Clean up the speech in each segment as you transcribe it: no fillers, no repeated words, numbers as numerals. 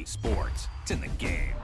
Sports. It's in the game.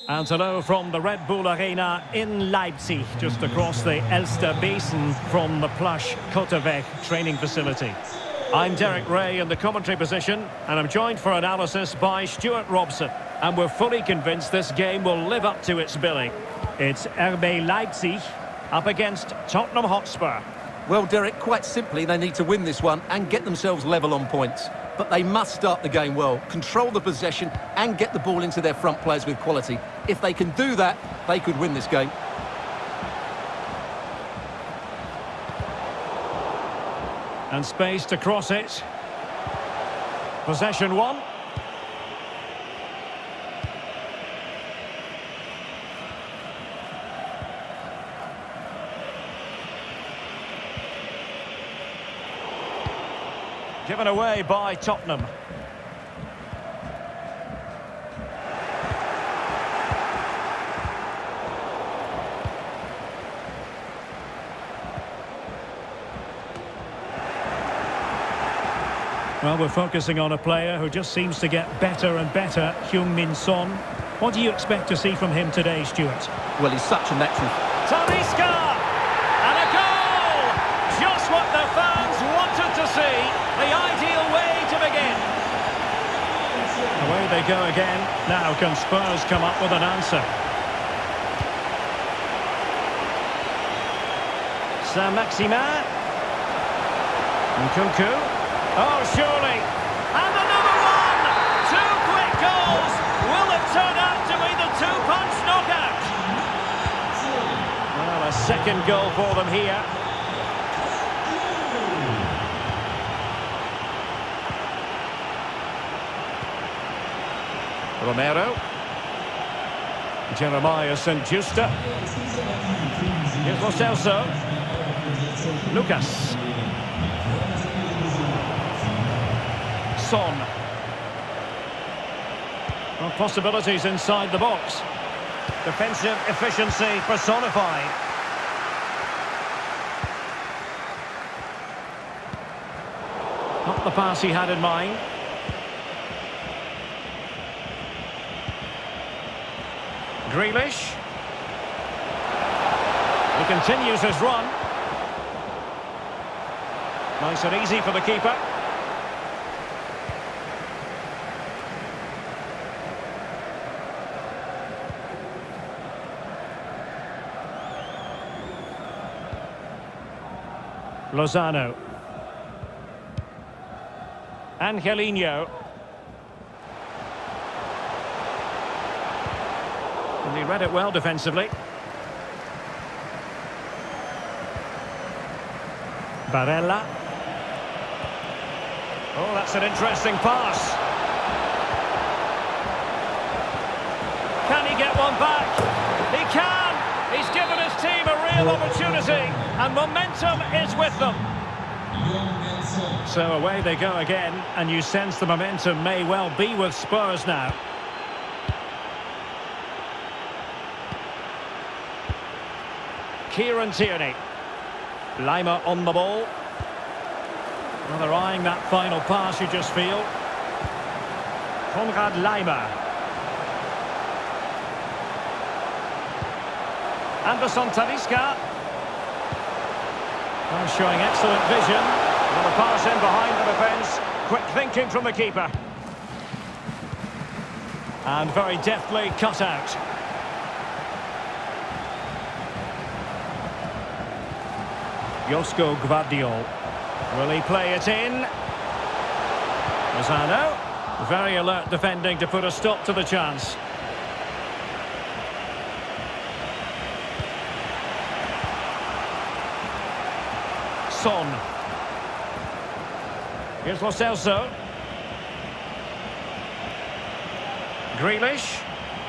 And hello from the Red Bull Arena in Leipzig, just across the Elster Basin from the plush Kotterweg training facility. I'm Derek Ray in the commentary position, and I'm joined for analysis by Stuart Robson. And we're fully convinced this game will live up to its billing. It's RB Leipzig up against Tottenham Hotspur. Well, Derek, quite simply, they need to win this one and get themselves level on points. But they must start the game well, control the possession and get the ball into their front players with quality. If they can do that, they could win this game. And space to cross it. Possession one. Given away by Tottenham. Well, we're focusing on a player who just seems to get better and better, Heung-min Son. What do you expect to see from him today, Stuart? Well, he's such a natural. Talisca! And a goal! Just what the fans wanted to see. The ideal way to begin. Away they go again. Now can Spurs come up with an answer? Saint-Maximin. Nkunku. Oh, surely. And another one! Two quick goals. Will it turn out to be the two-punch knockout? Well, a second goal for them here. Romero. Jeremiah St. Justa. Here's Lo Celso. Lucas. Son. Well, possibilities inside the box. Defensive efficiency personified. Not the pass he had in mind. Grealish. He continues his run. Nice and easy for the keeper. Lozano. Angelino. And he read it well defensively. Barella. Oh, that's an interesting pass. Can he get one back? He can! He's given his team a real opportunity, and momentum is with them. So away they go again, and you sense the momentum may well be with Spurs now. Kieran Tierney. Lima on the ball. Well, they're eyeing that final pass, you just feel. Konrad Lima. Anderson Talisca. Oh, showing excellent vision. And a pass in behind the defence. Quick thinking from the keeper. And very deftly cut out. Josko Gvardiol. Will he play it in? Lozano. Very alert defending to put a stop to the chance. Son. Here's Lo Celso. Grealish.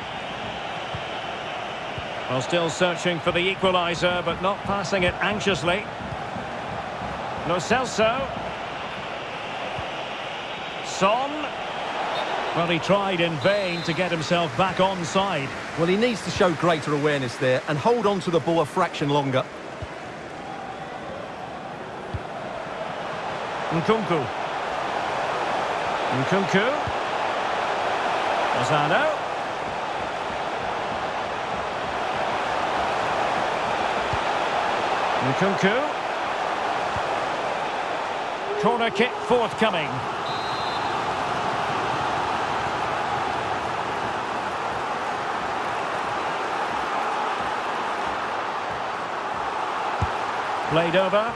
Well, still searching for the equaliser, but not passing it anxiously. Lo Celso. Son. Well, he tried in vain to get himself back onside. Well, he needs to show greater awareness there and hold on to the ball a fraction longer. Nkunku. Nkunku. Lozano. Nkunku. Corner kick forthcoming. Played over.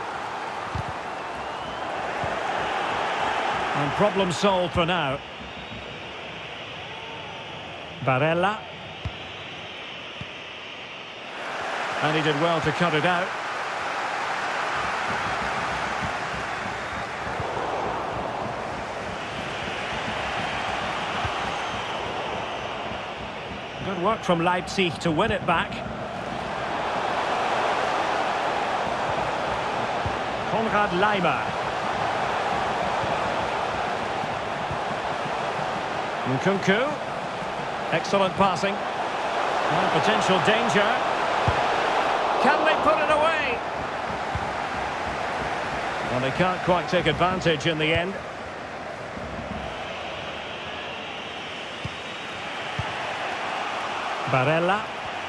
And problem solved for now. Barella. And he did well to cut it out. Good work from Leipzig to win it back. Konrad Laimer. Nkunku. Excellent passing. And potential danger. Can they put it away? Well, they can't quite take advantage in the end. Barella.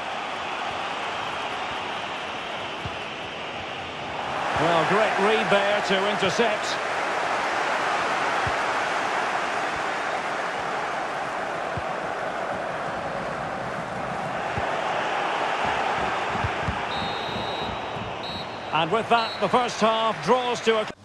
Well, great read there to intercept. And with that, the first half draws to a...